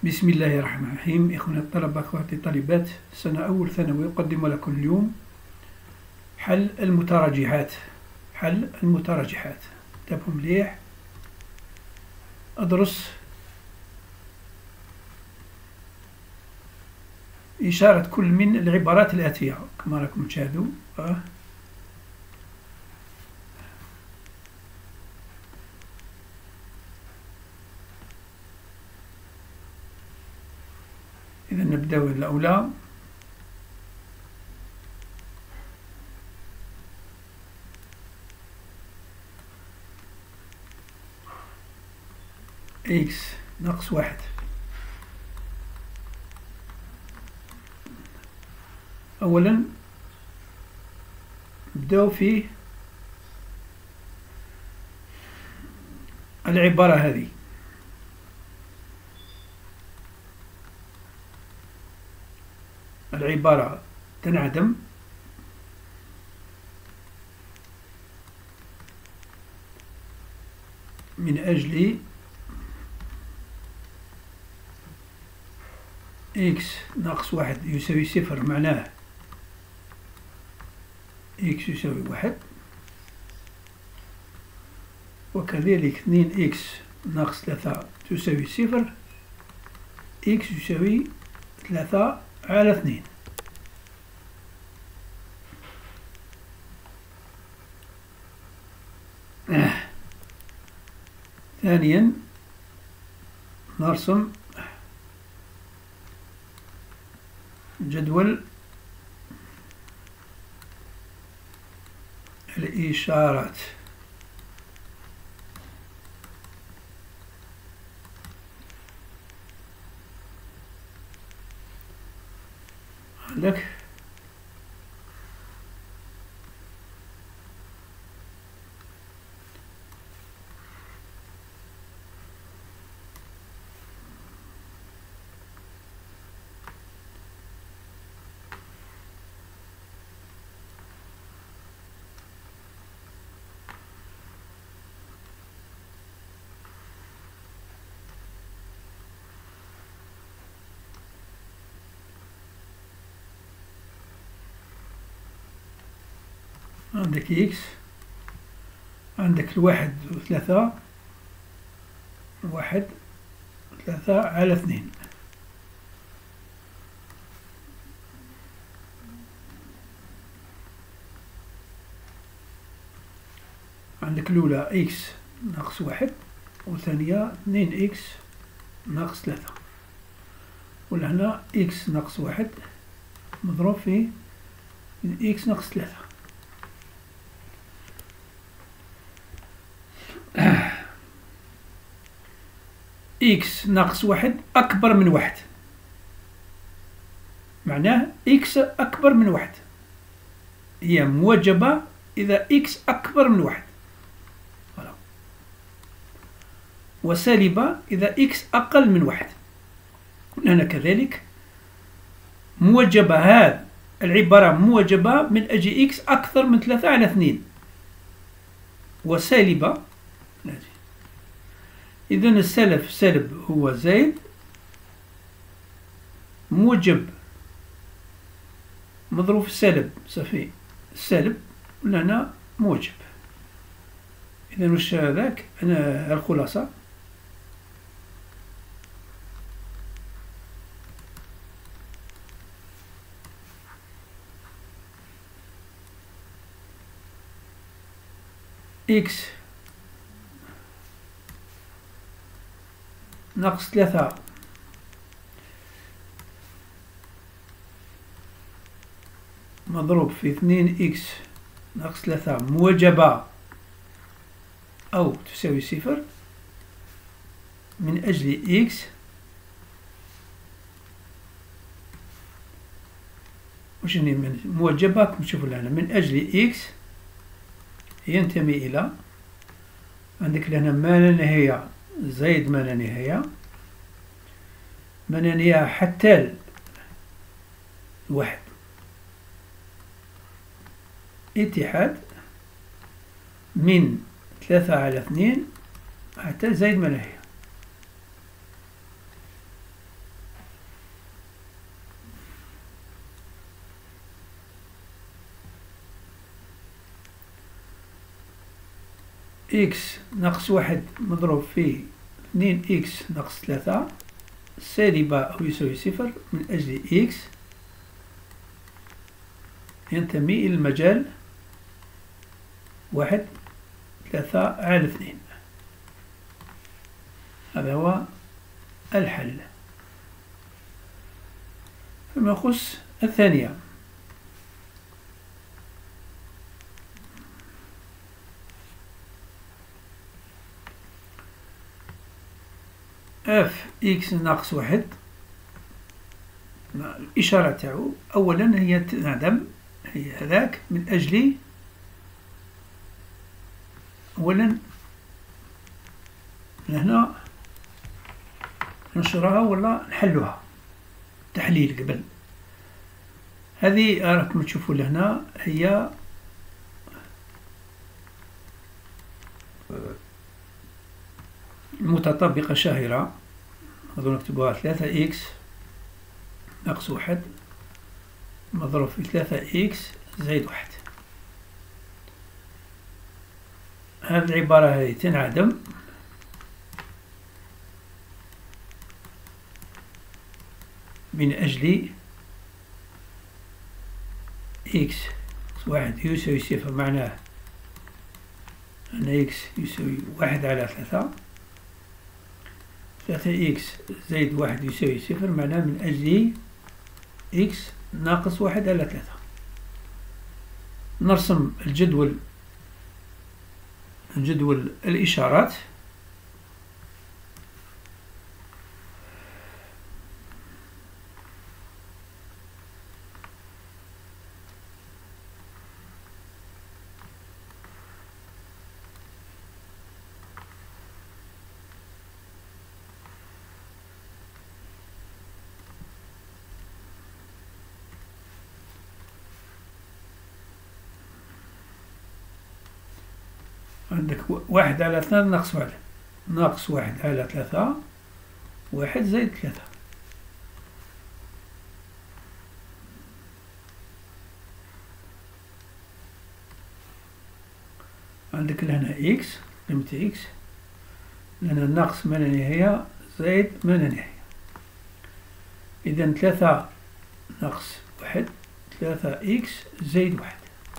بسم الله الرحمن الرحيم. إخواني الطلبة أخواتي الطالبات، سنة أول ثانوي أقدم لكم اليوم حل المتراجحات. انتبهوا مليح، أدرس إشارة كل من العبارات الآتية كما راكم تشاهدوا. إذا نبدأ الأولى. x ناقص واحد. أولا نبدأ في العبارة هذه. العبارة تنعدم من أجل x ناقص واحد يساوي صفر، معناه x يساوي واحد، وكذلك 2x ناقص 3 تساوي صفر، x يساوي 3 على 2. ثانيا نرسم جدول الإشارات. عندك x، عندك الواحد وثلاثة، واحد 3 على 2. عندك الأولى x ناقص واحد، والثانية 2x ناقص 3، ولهنا x ناقص واحد مضروب في x ناقص 3. x ناقص واحد أكبر من واحد، معناه x أكبر من واحد، هي موجبة إذا x أكبر من واحد، وسالبة إذا x أقل من واحد. هنا كذلك موجبة، هذه العبارة موجبة من أجل x أكثر من 3 على 2، وسالبة إذن السالب هو زائد، موجب مضروب في السالب صافي السالب، ولهنا موجب. إذن واش هذاك؟ أنا الخلاصة x ناقص 3 مضروب في 2x ناقص 3 موجبة أو تساوي صفر من أجل x، وش يعني موجبة؟ كما تشوفوا لهنا من أجل x ينتمي إلى، عندك لهنا ما لا نهاية زائد ما لا نهاية، ما لا نهاية حتى الواحد، اتحاد من 3 على 2 حتى زائد ما لا نهاية. إكس ناقص واحد مضروب في 2 إكس ناقص 3 سالبة أو يساوي صفر من أجل إكس ينتمي إلى المجال 1/3/2. هذا هو الحل. فيما يخص الثانية، اف إكس ناقص واحد، الإشارة تاعو أولا هي تنعدم، هي هذاك من أجل أولا هنا ننشرها ولا نحلها تحليل قبل. هذه راكم تشوفوا لهنا هي المتطابقة شاهرة، نقدروا نكتبوها 3 إكس ناقص واحد مضروب في 3 إكس زائد واحد. هذه العبارة هذه تنعدم من أجل إكس واحد يساوي صفر، معناه أن إكس يساوي 1/3. 3 إكس زائد واحد يساوي صفر، معناه من أجل إكس ناقص 1/3. نرسم الجدول الإشارات. عندك 1/2 ناقص واحد، ناقص 1/3، واحد زائد 3. عندك لهنا إكس، قيمة إكس، لهنا ناقص ما لا نهاية زائد ما لا نهاية. إذا 3 ناقص واحد 3 إكس زائد واحد.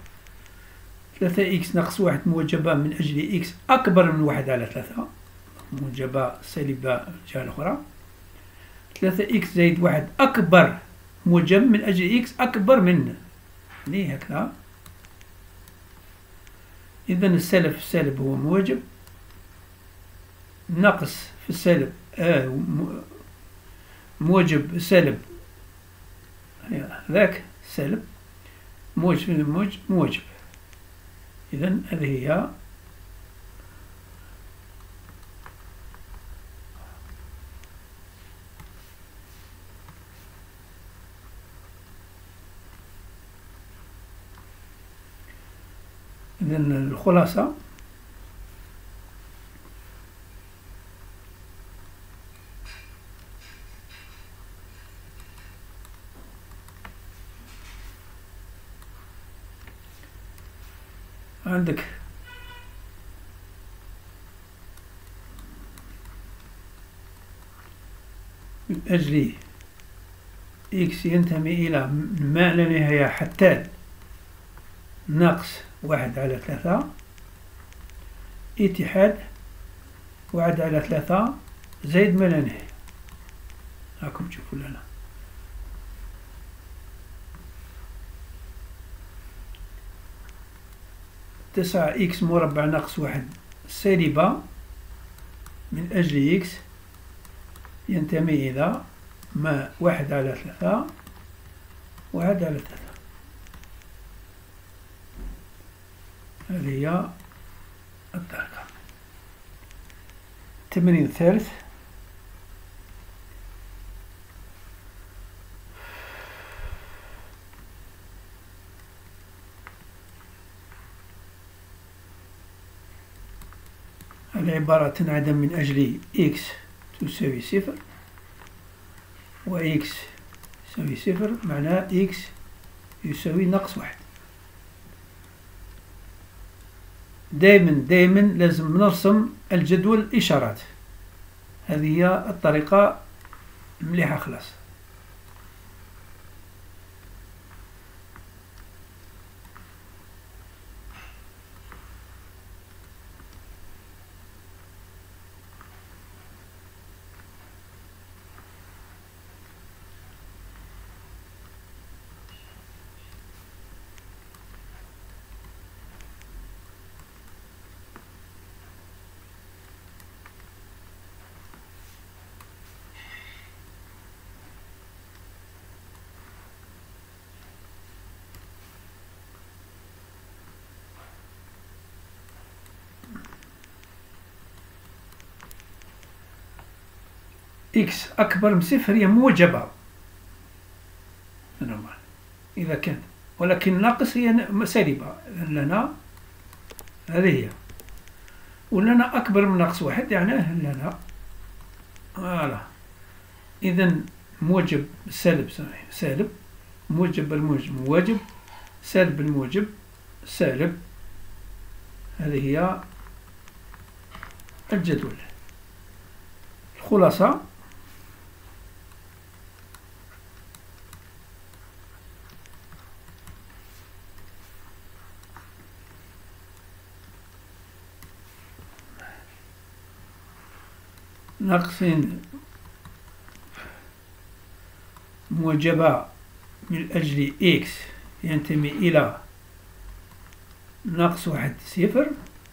3 إكس ناقص واحد موجبة من أجل إكس أكبر من 1/3، موجبة سالبة الجهة الأخرى. 3 إكس زائد واحد أكبر، موجب من أجل إكس أكبر من، يعني هكذا. إذا السالب في السالب هو موجب، ناقص في السالب موجب سالب، ذاك سالب، موجب في الموجب موجب. إذا هذه هي الخلاصة. عندك من أجل إكس ينتمي إلى ما لا نهاية حتى ناقص 1/3 اتحاد 1/3 زائد ما لا نهاية. راكم تشوفوا لنا 9 إكس مربع ناقص واحد سالبة من أجل إكس ينتمي إلى ما 1/3 1/3. هذه هي الدرجة. التمرين الثالث. العبارة تنعدم من أجل إكس تساوي صفر وإكس يساوي صفر، معناه إكس يساوي ناقص واحد. دائما لازم نرسم الجدول الإشارات. هذه هي الطريقة مليحة خلاص. إكس أكبر من صفر هي موجبة نورمال إذا كان، ولكن ناقص هي سالبة لنا. هذه هي. ولنا أكبر من ناقص واحد يعني لنا فوالا. إذا موجب سالب سالب، موجب بالموجب موجب، سالب بالموجب سالب. هذه هي الجدول. الخلاصة ناقص موجبة من أجل إكس ينتمي إلى ناقص واحد صفر،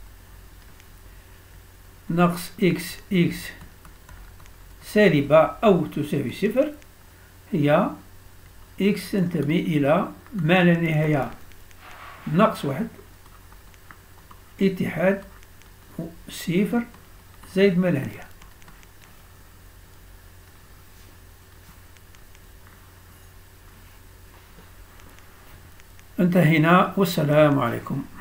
ناقص إكس سالبة أو تساوي صفر، هي إكس تنتمي إلى ما لا نهاية ناقص واحد اتحاد صفر زائد ما لا نهاية. انتهينا والسلام عليكم.